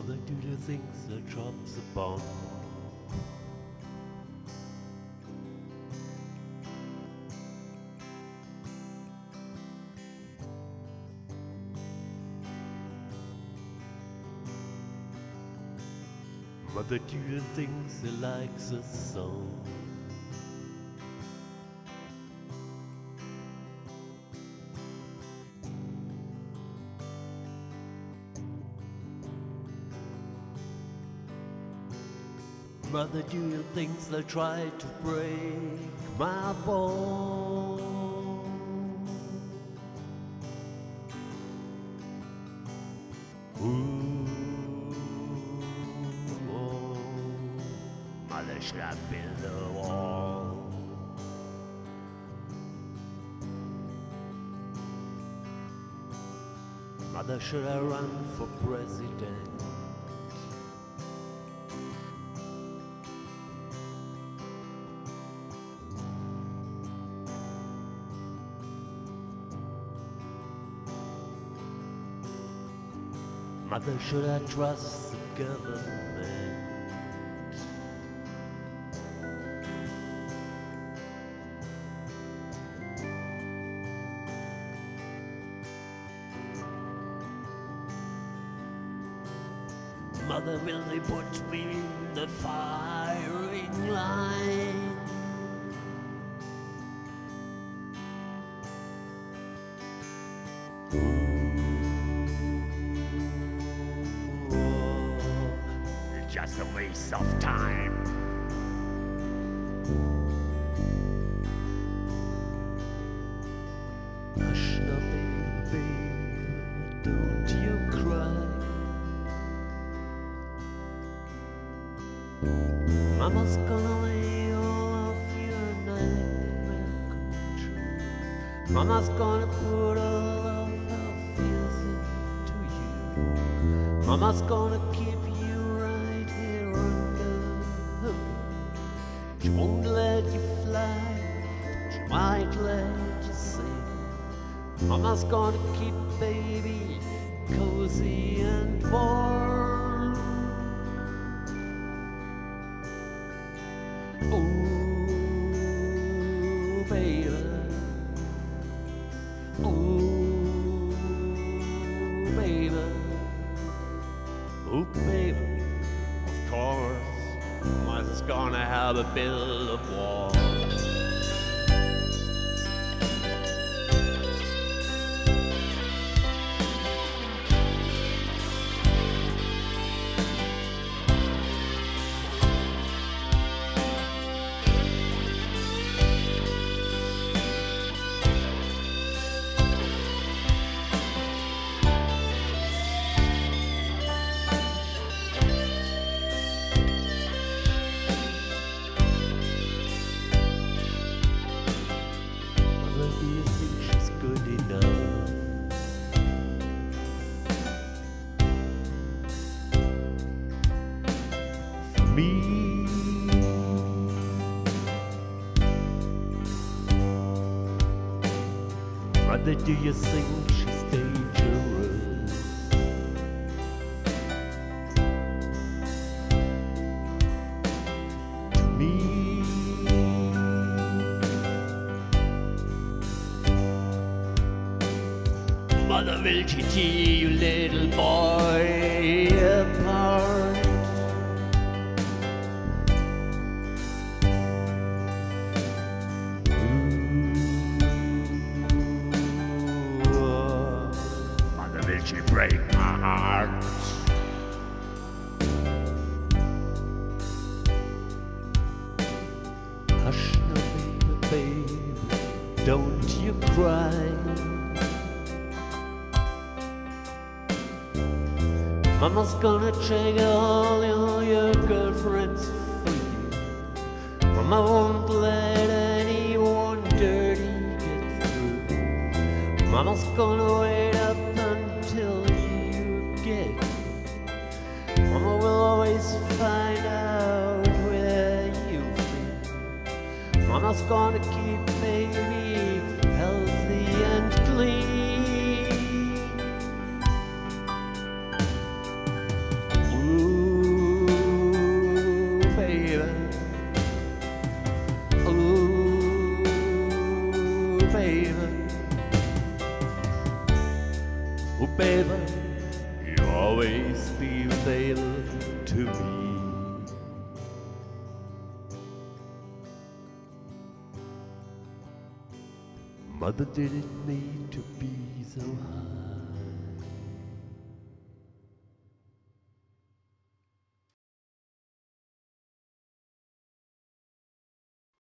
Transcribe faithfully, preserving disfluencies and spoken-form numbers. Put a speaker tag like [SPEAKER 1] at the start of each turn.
[SPEAKER 1] Mother, do you think the drops a bomb? Mother, do you think they like the song? Mother, do you think they'll try to break my bones? Ooh, oh, Mother, should I build a wall? Mother, should I run for president? Mother, should I trust the government? Mother, will they put me in the firing line? Just a waste of time. Hush now, baby, baby, don't you cry. Mama's gonna lay all of your nightmare come true. Mama's gonna put all of her fears into you. Mama's gonna keep you right here under her wing. She won't let you fly, she might let you sing. Mama's gonna keep baby cozy and warm. Ooh, baby. Ooh, baby. Ooh, baby. Of course, Mother's gonna have a build of wall. Do you think she's good enough for me? Mother, do you think she's dangerous? To me? Mother, will she tear you little boy apart? Ooh, Mother, will she break my heart? Hush now, baby, baby, don't you cry. Mama's gonna check all your, your girlfriends for you. Mama won't let anyone dirty get through. Mama's gonna wait up until you get here. Mama will always find out where you've been. Mama's gonna keep baby healthy and clean. baby, you'll always be available to me. Mother didn't need to be